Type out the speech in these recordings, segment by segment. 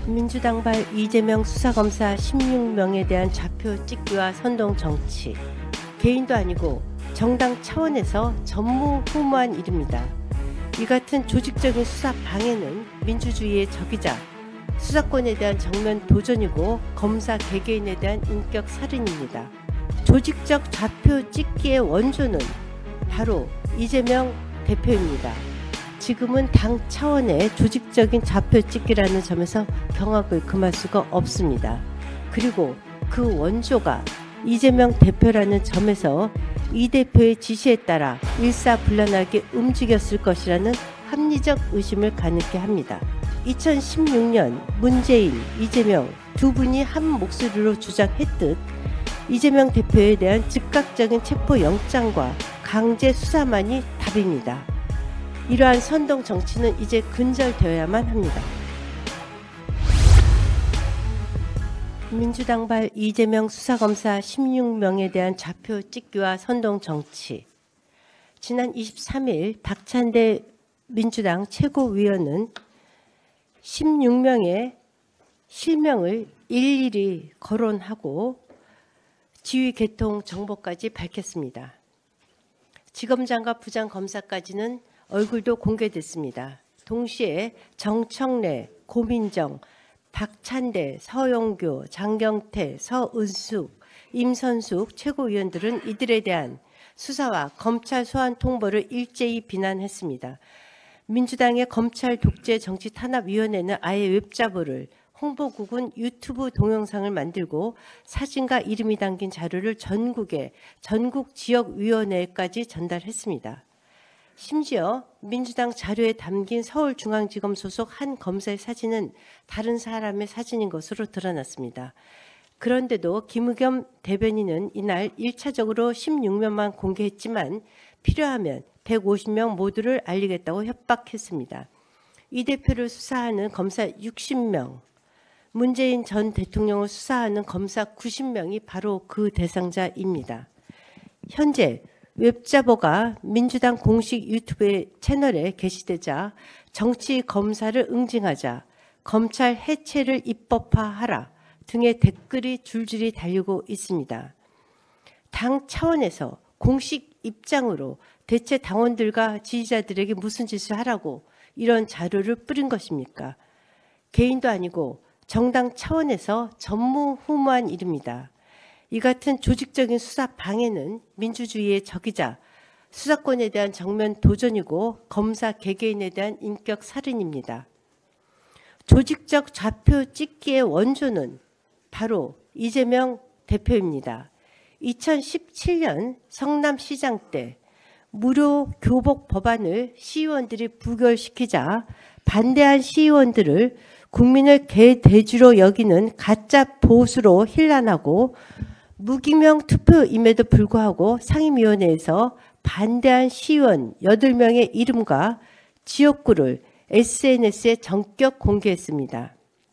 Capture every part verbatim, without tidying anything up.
민주당발 이재명 수사검사 십육 명에 대한 좌표 찍기와 선동 정치. 개인도 아니고 정당 차원에서 전무후무한 일입니다. 이 같은 조직적인 수사 방해는 민주주의의 적이자 수사권에 대한 정면 도전이고 검사 개개인에 대한 인격 살인입니다. 조직적 좌표 찍기의 원조는 바로 이재명 대표입니다. 지금은 당 차원의 조직적인 좌표 찍기라는 점에서 경악을 금할 수가 없습니다. 그리고 그 원조가 이재명 대표라는 점에서 이 대표의 지시에 따라 일사불란하게 움직였을 것이라는 합리적 의심을 가능케 합니다. 이천십육 년 문재인, 이재명 두 분이 한 목소리로 주장했듯 이재명 대표에 대한 즉각적인 체포영장과 강제 수사만이 답입니다. 이러한 선동 정치는 이제 근절되어야만 합니다. 민주당발 이재명 수사검사 십육 명에 대한 좌표 찍기와 선동 정치. 지난 이십삼 일 박찬대 민주당 최고위원은 십육 명의 실명을 일일이 거론하고 지휘 개통 정보까지 밝혔습니다. 지검장과 부장검사까지는 얼굴도 공개됐습니다. 동시에 정청래, 고민정, 박찬대, 서영교, 장경태, 서은숙, 임선숙 최고위원들은 이들에 대한 수사와 검찰 소환 통보를 일제히 비난했습니다. 민주당의 검찰 독재 정치 탄압위원회는 아예 웹자보를 홍보국은 유튜브 동영상을 만들고 사진과 이름이 담긴 자료를 전국에 전국 지역위원회까지 전달했습니다. 심지어 민주당 자료에 담긴 서울중앙지검 소속 한 검사의 사진은 다른 사람의 사진인 것으로 드러났습니다. 그런데도 김의겸 대변인은 이날 일차적으로 십육 명만 공개했지만 필요하면 백오십 명 모두를 알리겠다고 협박했습니다. 이 대표를 수사하는 검사 육십 명, 문재인 전 대통령을 수사하는 검사 구십 명이 바로 그 대상자입니다. 현재 웹자보가 민주당 공식 유튜브 채널에 게시되자 정치 검사를 응징하자 검찰 해체를 입법화하라 등의 댓글이 줄줄이 달리고 있습니다. 당 차원에서 공식 입장으로 대체 당원들과 지지자들에게 무슨 짓을 하라고 이런 자료를 뿌린 것입니까? 개인도 아니고 정당 차원에서 전무후무한 일입니다. 이 같은 조직적인 수사 방해는 민주주의의 적이자 수사권에 대한 정면 도전이고 검사 개개인에 대한 인격 살인입니다. 조직적 좌표 찍기의 원조는 바로 이재명 대표입니다. 이천십칠 년 성남시장 때 무료 교복 법안을 시의원들이 부결시키자 반대한 시의원들을 국민을 개돼지로 여기는 가짜 보수로 힐난하고 무기명 투표임에도 불구하고 상임위원회에서 반대한 시의원 여덟 명의 이름과 지역구를 에스엔에스에 전격 공개했습니다.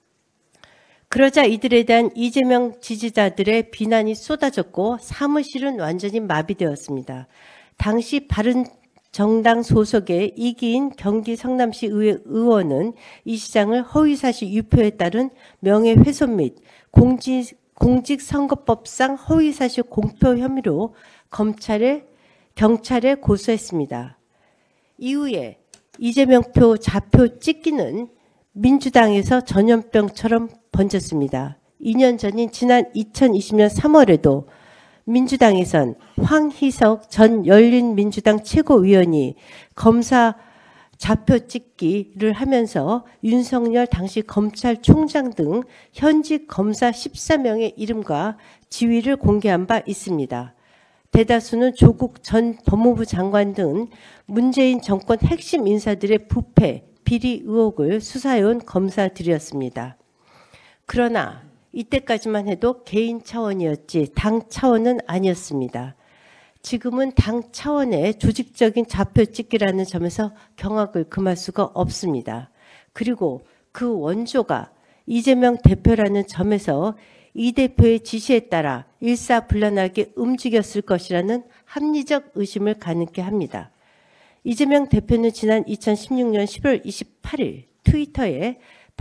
그러자 이들에 대한 이재명 지지자들의 비난이 쏟아졌고 사무실은 완전히 마비되었습니다. 당시 바른정당 소속의 이기인 경기 성남시 의회 의원은 이 시장을 허위사실 유포에 따른 명예훼손 및 공직, 공직선거법상 허위사실 공표 혐의로 검찰에 경찰에 고소했습니다. 이후에 이재명표 좌표 찍기는 민주당에서 전염병처럼 번졌습니다. 이 년 전인 지난 이천이십 년 삼월에도 민주당에선 황희석 전 열린민주당 최고위원이 검사 좌표 찍기를 하면서 윤석열 당시 검찰총장 등 현직 검사 십사 명의 이름과 지위를 공개한 바 있습니다. 대다수는 조국 전 법무부 장관 등 문재인 정권 핵심 인사들의 부패, 비리 의혹을 수사해온 검사들이었습니다. 그러나 이때까지만 해도 개인 차원이었지 당 차원은 아니었습니다. 지금은 당 차원의 조직적인 좌표 찍기라는 점에서 경악을 금할 수가 없습니다. 그리고 그 원조가 이재명 대표라는 점에서 이 대표의 지시에 따라 일사불란하게 움직였을 것이라는 합리적 의심을 가능케 합니다. 이재명 대표는 지난 이천십육 년 십월 이십팔일 트위터에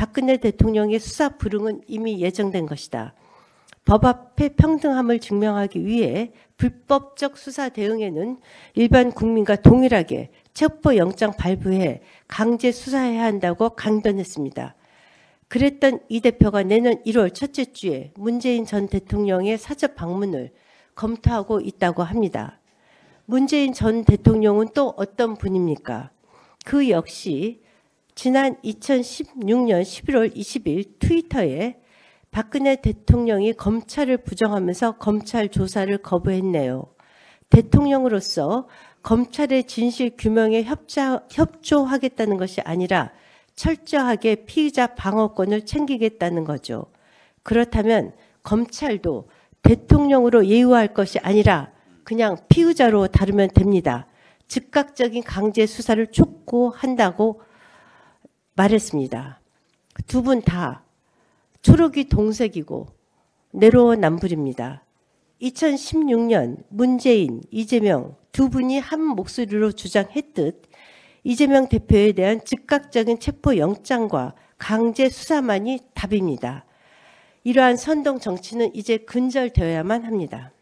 박근혜 대통령의 수사 불응은 이미 예정된 것이다. 법 앞에 평등함을 증명하기 위해 불법적 수사 대응에는 일반 국민과 동일하게 체포영장 발부해 강제 수사해야 한다고 강변했습니다. 그랬던 이 대표가 내년 일월 첫째 주에 문재인 전 대통령의 사저 방문을 검토하고 있다고 합니다. 문재인 전 대통령은 또 어떤 분입니까? 그 역시 지난 이천십육 년 십일월 이십일 트위터에 박근혜 대통령이 검찰을 부정하면서 검찰 조사를 거부했네요. 대통령으로서 검찰의 진실 규명에 협조, 협조하겠다는 것이 아니라 철저하게 피의자 방어권을 챙기겠다는 거죠. 그렇다면 검찰도 대통령으로 예우할 것이 아니라 그냥 피의자로 다루면 됩니다. 즉각적인 강제 수사를 촉구한다고 말했습니다. 두 분 다 초록이 동색이고 내로남불입니다. 이천십육 년 문재인, 이재명 두 분이 한 목소리로 주장했듯 이재명 대표에 대한 즉각적인 체포영장과 강제 수사만이 답입니다. 이러한 선동 정치는 이제 근절되어야만 합니다.